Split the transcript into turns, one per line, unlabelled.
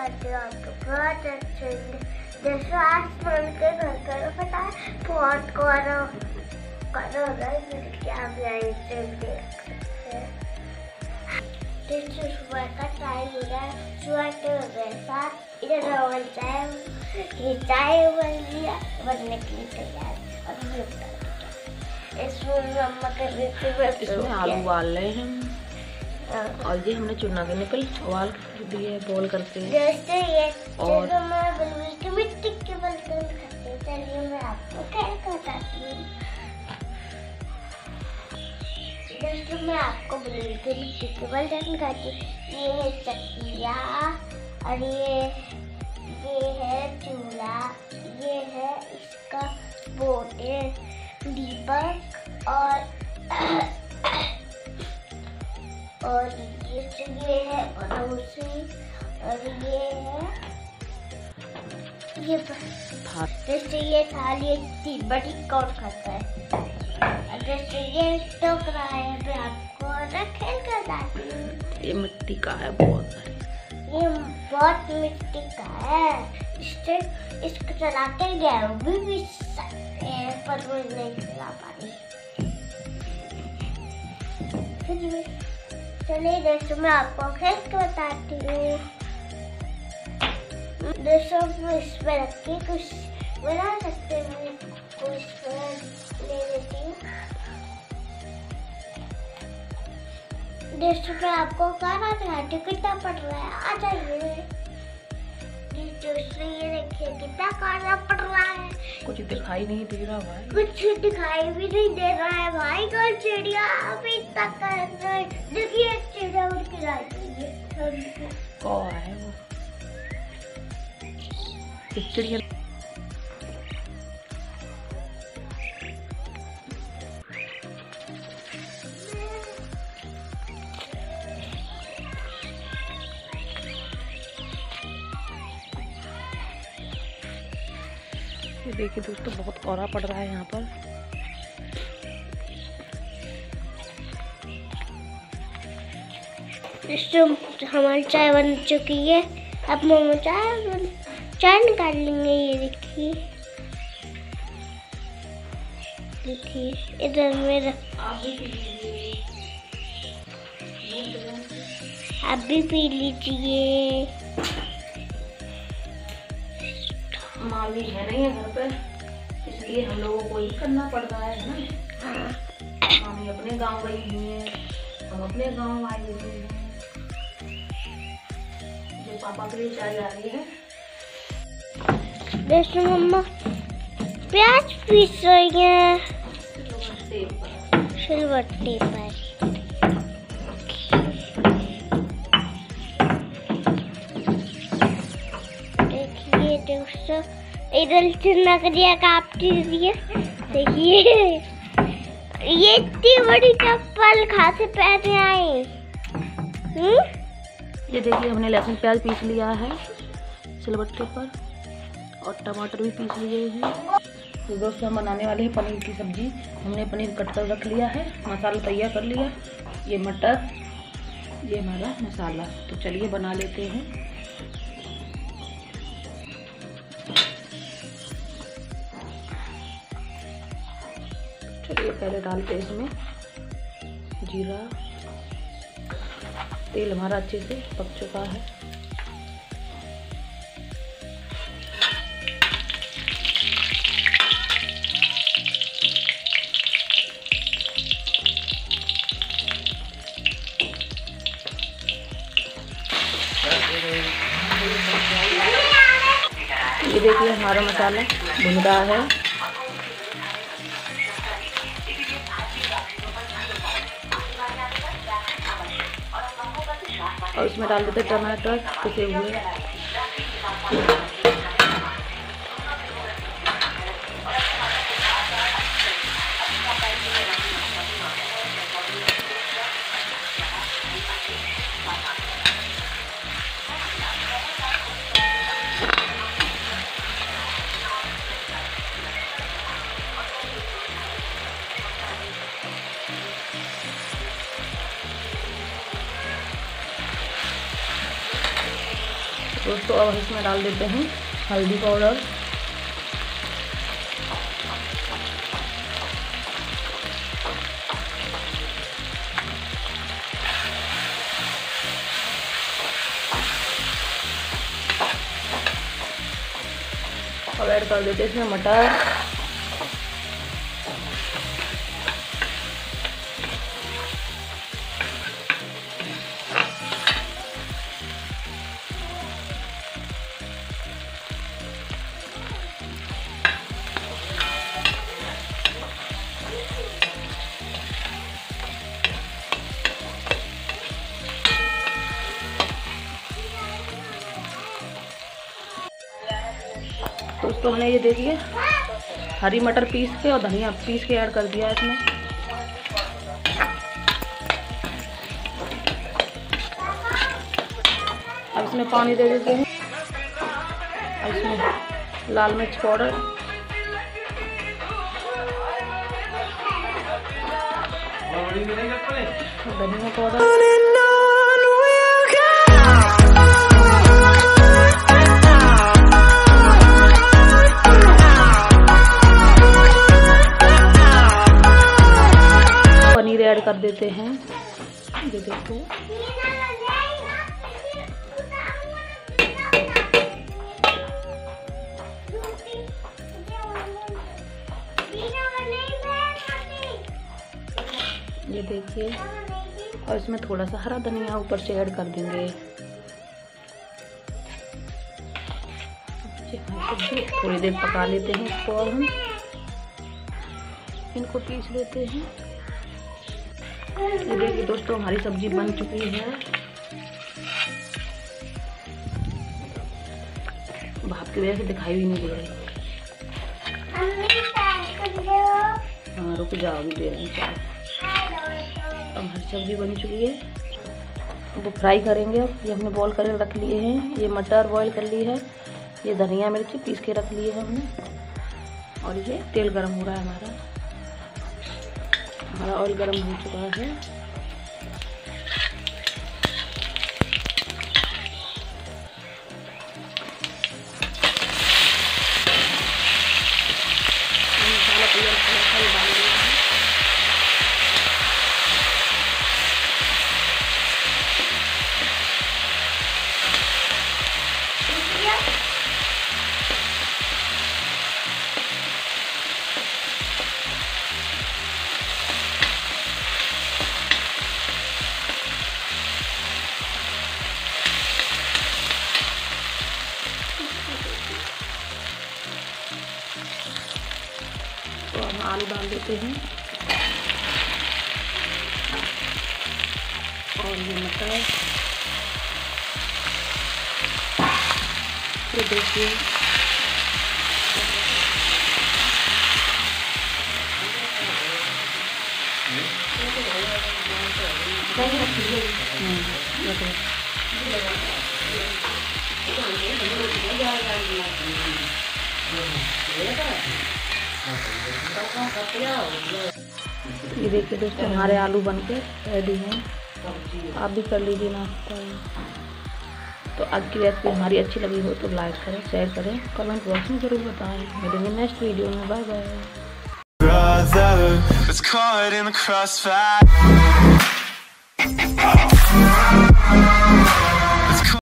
बताती हूँ आपको बहुत अच्छे। जैसे आसमान के घर का पता है बहुत कोहरा होता है, क्या आप यहाँ से देख सकते हैं। जैसे सुबह का टाइम हो रहा है, सुबह के हो गए 7, इधर रोहन चाय बन लिया, बनने के लिए तैयार। और इसमें मम्मा कर रही थी,
इसमें आलू उबाल रहे हैं और ये हमने चुना के निकल उबाल दिए बॉल करते हैं।
जैसे ये और मिट्टी के बर्तन खाते हैं। चलिए मैं आपको कैसे बताती हूँ। जैसे मैं आपको मिट्टी के बर्तन खाती हूँ। ये है चकिया और ये है चूल्हा, ये है इसका बोटे दीपक और ये है पड़ोसी और ये है जैसे ये थाली इतनी बड़ी कौन खाता है। जैसे ये टोकरा है, मैं आपको रखे बताती हूँ।
ये मिट्टी का है बहुत सारी,
ये बहुत मिट्टी का है। इसको चला के गेहूँ भी पीस सकते हैं, पर वो नहीं चला पाती। चलिए दोस्तों मैं आपको खेल के बताती हूँ। दोस्तों इसमें रख के कुछ बना सकते हैं। कुछ ले लेती हूँ। दोस्तों मैं आपको खाना दिखाती हूँ कितना पड़ रहा है, आ जाइए। दोस्तों ये देखिए कितना खाना पड़ रहा है।
कुछ दिखाई नहीं दे रहा भाई,
कुछ दिखाई भी नहीं दे रहा है भाई। कौन चिड़िया अभी तक कर रहा है। देखिए चिड़िया उड़ के जाती है।
कौन है वो चिड़िया? ये देखिए दोस्तों बहुत कोहरा पड़ रहा है यहाँ पर।
हमारी चाय बन चुकी है। अब मम्मा चाय निकाल लेंगे। ये देखिए इधर मेरा आप भी पी लीजिए।
मामी है नहीं है घर पे, इसलिए हम लोगों को ही करना पड़ रहा है ना। मामी अपने गांव गई हुई है, हम अपने गांव आए हुए हैं। जो पापा के लिए चाय आ रही है।
देखो मम्मा प्याज पीस रही है सिलबट्टे पर। देखिए दोस्तों इधर चुना करिया काट दीजिए। देखिए ये इतनी बड़ी चप्पल कहाँ से पहने आए।
ये देखिए हमने लहसुन प्याज पीस लिया है सिलबट्टे पर और टमाटर भी पीस लिए हैं। तो दोस्तों हम बनाने वाले हैं पनीर की सब्जी। हमने पनीर कट कर रख लिया है, मसाला तैयार कर लिया। ये मटर, ये हमारा मसाला। तो चलिए बना लेते हैं। चलिए पहले डालते हैं इसमें जीरा। तेल हमारा अच्छे से पक चुका है। ये देखिए हमारा मसाला भुन रहा है। और इसमें डाल देते टमाटर पिसे हुए। दोस्तों अब इसमें डाल देते हैं हल्दी पाउडर, अब ऐड कर देते हैं इसमें मटर, दोस्तों हमने ये देखिए हरी मटर पीस के और धनिया पीस के ऐड कर दिया है इसमें। अब इसमें पानी दे देते हैं। अब इसमें लाल मिर्च पाउडर, धनिया पाउडर, पनीर ऐड कर देते हैं। ये देखो ये देखिए, और इसमें थोड़ा सा हरा धनिया ऊपर से ऐड कर देंगे। थोड़ी देर पका लेते हैं इसको। अब हम इनको पीस लेते हैं। ये देखिए दोस्तों हमारी सब्जी बन चुकी है। भाप की वजह से दिखाई भी नहीं दे रही। हाँ रुक जाओ, भी दे रही चाय। अब हमारी सब्जी बन चुकी है। वो फ्राई करेंगे। अब ये हमने बॉईल करके रख लिए हैं। ये मटर बॉईल कर ली है। ये धनिया मिर्ची पीस के रख लिए हैं हमने। और ये तेल गरम हो रहा है हमारा ऑयल गरम हो चुका है। मसाला तैयार कर डाल दिया है। तो हम आलू डाल देते हैं और ये मटर। ये देखिए ये देखिए दोस्तों हमारे आलू बनके रेडी हैं। आप भी कर लीजिए नाश्ता। तो आज की रेसिपी हमारी अच्छी लगी हो तो लाइक करें, शेयर करें, कमेंट बॉक्स में जरूर बताएं। मिलेंगे नेक्स्ट वीडियो में। Bye bye.